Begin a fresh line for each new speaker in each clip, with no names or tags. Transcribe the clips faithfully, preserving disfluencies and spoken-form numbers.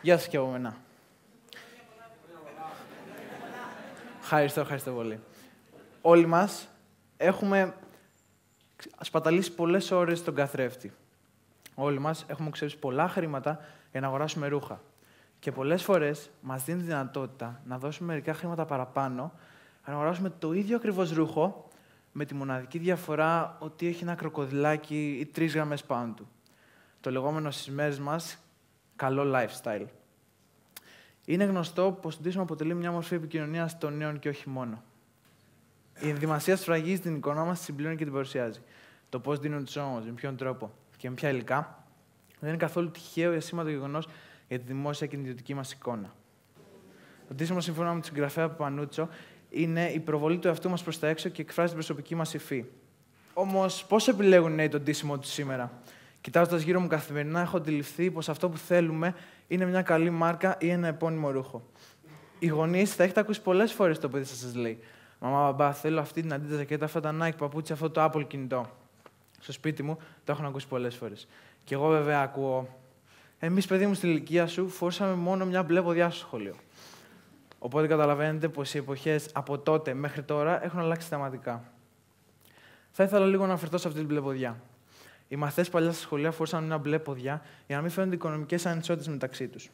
Γεια σας και από μένα. Ευχαριστώ, ευχαριστώ πολύ. Όλοι μας έχουμε σπαταλήσει πολλές ώρες στον καθρέφτη. Όλοι μας έχουμε ξοδέψει πολλά χρήματα για να αγοράσουμε ρούχα. Και πολλές φορές μας δίνει τη δυνατότητα να δώσουμε μερικά χρήματα παραπάνω, να αγοράσουμε το ίδιο ακριβώς ρούχο, με τη μοναδική διαφορά ότι έχει ένα κροκοδιλάκι ή τρεις γραμμές πάνω του. Το λεγόμενο στις μέρες μας καλό lifestyle. Είναι γνωστό πως το ντύσιμο αποτελεί μια μορφή επικοινωνίας των νέων και όχι μόνο. Η ενδυμασία σφραγίζει την εικόνα μας, τη συμπληρώνει και την παρουσιάζει. Το πώς δίνουν τους ώμους, με ποιον τρόπο και με ποια υλικά, δεν είναι καθόλου τυχαίο ή ασήμαντο γεγονός για τη δημόσια και την ιδιωτική μας εικόνα. Το ντύσιμο, σύμφωνα με τον συγγραφέα Παπανούτσο, είναι η προβολή του εαυτού μας προς τα έξω και εκφράζει την προσωπική μας υφή. Όμως, πώς επιλέγουν οι νέοι το ντύσιμο τους σήμερα? Κοιτάζοντας γύρω μου καθημερινά, έχω αντιληφθεί πως αυτό που θέλουμε είναι μια καλή μάρκα ή ένα επώνυμο ρούχο. Οι γονείς θα έχετε ακούσει πολλές φορές το παιδί σας σας λέει: «Μαμά, μπαμπά, θέλω αυτή την Adidas ζακέτα, αυτά τα Nike παπούτσια, αυτό το Apple κινητό». Στο σπίτι μου το έχω ακούσει πολλές φορές. Και εγώ βέβαια ακούω: «Εμείς, παιδί μου, στην ηλικία σου φορούσαμε μόνο μια μπλε ποδιά στο σχολείο». Οπότε καταλαβαίνετε πως οι εποχές από τότε μέχρι τώρα έχουν αλλάξει θεματικά. Θα ήθελα λίγο να αναφερθώ σε αυτή την μπλε ποδιά. Οι μαθητές παλιά στα σχολεία φορούσαν μια μπλε ποδιά για να μην φαίνονται οικονομικές ανισότητες μεταξύ τους.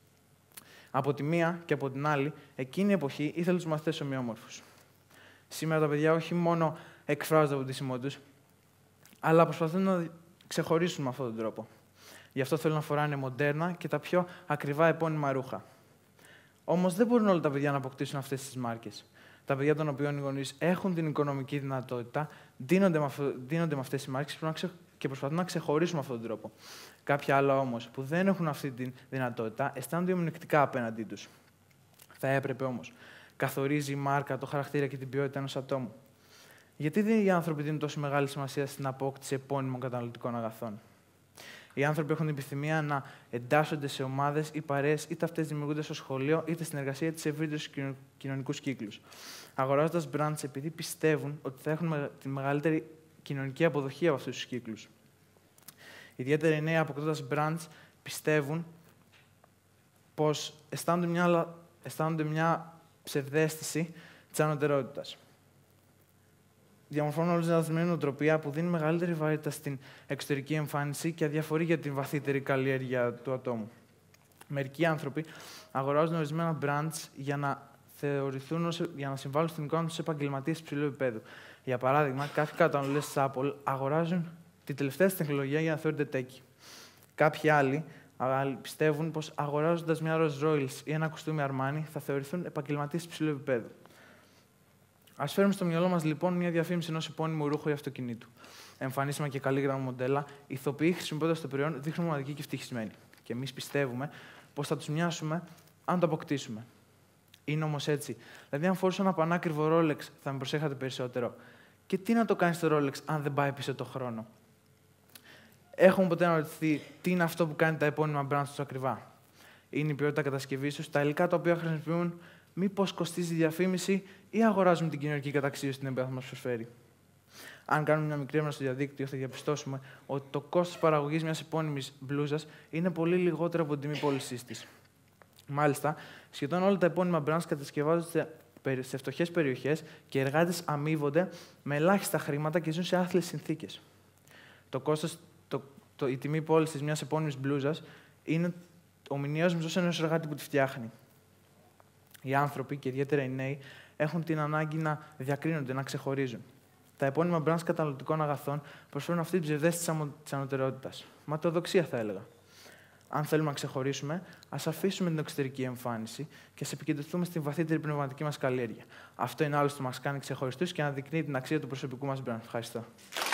Από τη μία και από την άλλη, εκείνη η εποχή ήθελε τους μαθητές ομοιόμορφους. Σήμερα τα παιδιά όχι μόνο εκφράζονται από το ντύσιμό τους, αλλά προσπαθούν να ξεχωρίσουν με αυτόν τον τρόπο. Γι' αυτό θέλουν να φοράνε μοντέρνα και τα πιο ακριβά επώνυμα ρούχα. Όμως δεν μπορούν όλα τα παιδιά να αποκτήσουν αυτές τις μάρκες. Τα παιδιά των οποίων οι γονείς έχουν την οικονομική δυνατότητα, δίνονται με, αυτο, δίνονται με αυτές τις μάρκες και προσπαθούν να ξεχωρίσουν με αυτόν τον τρόπο. Κάποια άλλα όμως που δεν έχουν αυτή τη δυνατότητα αισθάνονται μειονεκτικά απέναντί τους. Θα έπρεπε όμως. Καθορίζει η μάρκα, το χαρακτήρα και την ποιότητα ενός ατόμου. Γιατί οι άνθρωποι δίνουν τόσο μεγάλη σημασία στην απόκτηση επώνυμων καταναλωτικών αγαθών? Οι άνθρωποι έχουν την επιθυμία να εντάσσονται σε ομάδες ή παρέες, είτε αυτές δημιουργούνται στο σχολείο, είτε στην εργασία, είτε σε ευρύτερους κοινωνικούς κύκλους. Αγοράζοντας brands επειδή πιστεύουν ότι θα έχουν τη μεγαλύτερη κοινωνική αποδοχή από αυτούς τους κύκλους. Ιδιαίτερα οι νέοι, αποκτώντας brands, πιστεύουν πως αισθάνονται μια, αισθάνονται μια ψευδαίσθηση της ανωτερότητας. Διαμορφώνουν όλη μια δεδομένη νοοτροπία που δίνει μεγαλύτερη βαρύτητα στην εξωτερική εμφάνιση και αδιαφορεί για την βαθύτερη καλλιέργεια του ατόμου. Μερικοί άνθρωποι αγοράζουν ορισμένα brands για να, θεωρηθούν, για να συμβάλλουν στην εικόνα τους σε επαγγελματίες υψηλού επίπεδου. Για παράδειγμα, κάποιοι καταναλωτές της Apple αγοράζουν τη τελευταία τεχνολογία για να θεωρούνται τέκοι. Κάποιοι άλλοι πιστεύουν πως αγοράζοντας μια Rolls Royce ή ένα κουστούμι Armani θα θεωρηθούν επαγγελματίες υψηλού επίπεδου. Ας φέρουμε στο μυαλό μας λοιπόν μια διαφήμιση ενός επώνυμου ρούχου ή αυτοκινήτου. Εμφανίσιμα και καλή γραμμή μοντέλα, οι ηθοποιοί χρησιμοποιώντας το προϊόν δείχνουν μοναδικοί και ευτυχισμένοι. Και εμείς πιστεύουμε πως θα τους μοιάσουμε αν το αποκτήσουμε. Είναι όμως έτσι. Δηλαδή, αν φορούσα ένα πανάκριβο Rolex, θα με προσέχατε περισσότερο. Και τι να το κάνει στο Rolex, αν δεν πάει πίσω το χρόνο? Έχουμε ποτέ αναρωτηθεί τι είναι αυτό που κάνει τα επώνυμα brands τους ακριβά? Είναι η ποιότητα κατασκευής τους, τα υλικά τα οποία χρησιμοποιούν, μήπως κοστίζει η διαφήμιση ή αγοράζουμε την κοινωνική καταξίωση την οποία θα μας προσφέρει? Αν κάνουμε μια μικρή έρευνα στο διαδίκτυο, θα διαπιστώσουμε ότι το κόστος παραγωγής μιας επώνυμης μπλούζας είναι πολύ λιγότερο από την τιμή πώλησής της. Μάλιστα, σχεδόν όλα τα επώνυμα brands κατασκευάζονται σε φτωχές περιοχές και οι εργάτες αμείβονται με ελάχιστα χρήματα και ζουν σε άθλιες συνθήκες. Το κόστος, το, το, η τιμή πώλησης μιας επώνυμης μπλούζας είναι ο μηνιαίος μισθός ενός εργάτη που τη φτιάχνει. Οι άνθρωποι, και ιδιαίτερα οι νέοι, έχουν την ανάγκη να διακρίνονται, να ξεχωρίζουν. Τα επώνυμα brands καταναλωτικών αγαθών προσφέρουν αυτή την ψευδαίσθηση της ανωτερότητας. Ματαιοδοξία, θα έλεγα. Αν θέλουμε να ξεχωρίσουμε, ας αφήσουμε την εξωτερική εμφάνιση και ας επικεντρωθούμε στην βαθύτερη πνευματική μας καλλιέργεια. Αυτό είναι άλλωστε που μας κάνει ξεχωριστούς και αναδεικνύει την αξία του προσωπικού μας brand. Ευχαριστώ.